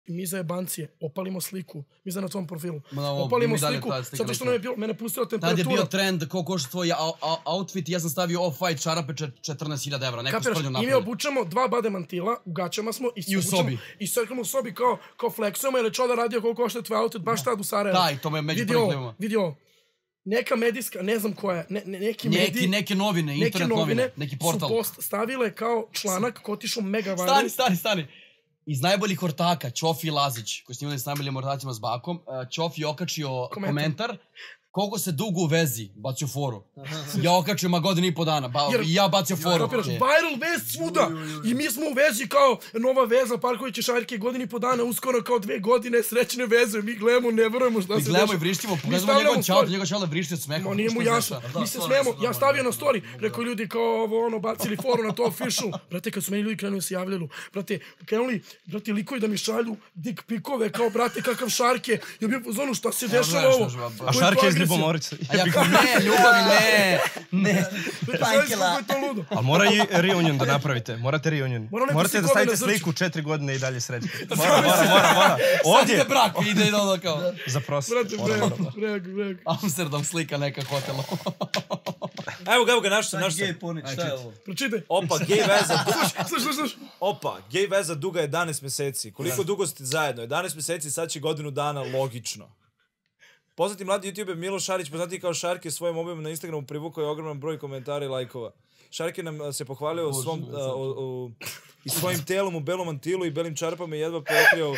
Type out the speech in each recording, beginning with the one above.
mi za jebancije, opalimo sliku, mi za na tom profilu, opalimo sliku, zato što nam je bilo, mene pustila temperatura. Tad je bio trend ko košta tvoj outfit, ja sam stavio off-white čarape 14.000 evra, neko sprnju napravi. I mi obučemo 2 bade mantila, u gaćama smo i u sobi. I srkamo u sobi kao flexujemo, jer je čoda radio koliko košta tvoj outfit, baš tad u Sarajevu. Da, i to me među prvih nema. Vidio, neka medijska, ne znam koja, neki mediji... Neke novine, internet novine, neki portal. Su stavile kao članak ko tišu mega viral. Stani. Iz najboljih ortaka, Ćofi i Lazić, koji snimali s najboljim ortacima s Bakom, Ćofi je okačio komentar koliko se dugo u vezi bacio foru. Ja okačio godinu i po dana, i ja bacio foru. Viral vez svuda! I mi smo u vezi kao nova veza, Parković i Šarke, godinu i po dana, uskoro kao 2 godine srećne veze. Mi gledamo, ne verujemo šta se dešava. Mi gledamo i vrištimo, pokazamo njegov čale vrišti od smeha. Ma nije mu jasno. Mi se smijemo, ja stavio na story, rekao ljudi kao ovo, bacili foru na to official. Brate, kad su meni ljudi krenuli se javljaju, brate, krenuli, likovi da mi šalju dick pikove, kao brate, kakav Šarke. Ja bih u zonu šta se dešava ovo. A Šarke iz Ljubomorice. A ja kao ne, ljubavi, ne. A mora i reunion da napravite. Morate reunion. Morate da stavite sliku 4 godine i dalje srećni. Mora. Ovdje. Stavite brak, ide ono kao. Zaprosi. Breg. Amsterdam slika neka hotela. Evo ga, našao sam. Šta je ovo? Pročitaj. Opa, gej veza. Sluš. Opa, gej veza duga 11 meseci. Koliko dugo ste zajedno? 11 meseci, sad će godinu dana, logično. Poznati mladi youtuber Miloš Šarić, poznati kao Šarke, svojom objavom na Instagramu privukao je ogroman broj komentara i lajkova. Šarke nam se pohvalio i svojim telom u belom mantilu i belim čarpama i jedva pokrio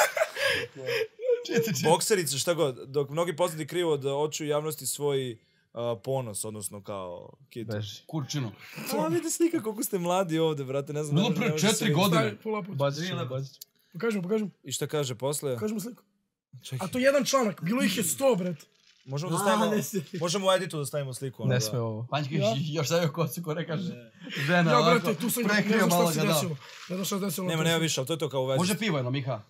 bokserice, šta god, dok mnogi poznati krivo od očiju javnosti svoj ponos, odnosno kao kitu. Kurčinu. Vidi slika koliko ste mladi ovde, brate, ne znam. Bilo pre 4 godine. Bazić. Pokažemo. I šta kaže posle? Pokažemo sliku. A to jedan članak, bilo ih je 100, bret. Možemo u editu da stavimo sliku. Ne sme ovo. Panjka još stavio kosu, ko ne kaže. Žena, ovako, prekrio malo ga, da. Nema više, ali to je to kao u vezi. Može pivo jedno, Miha?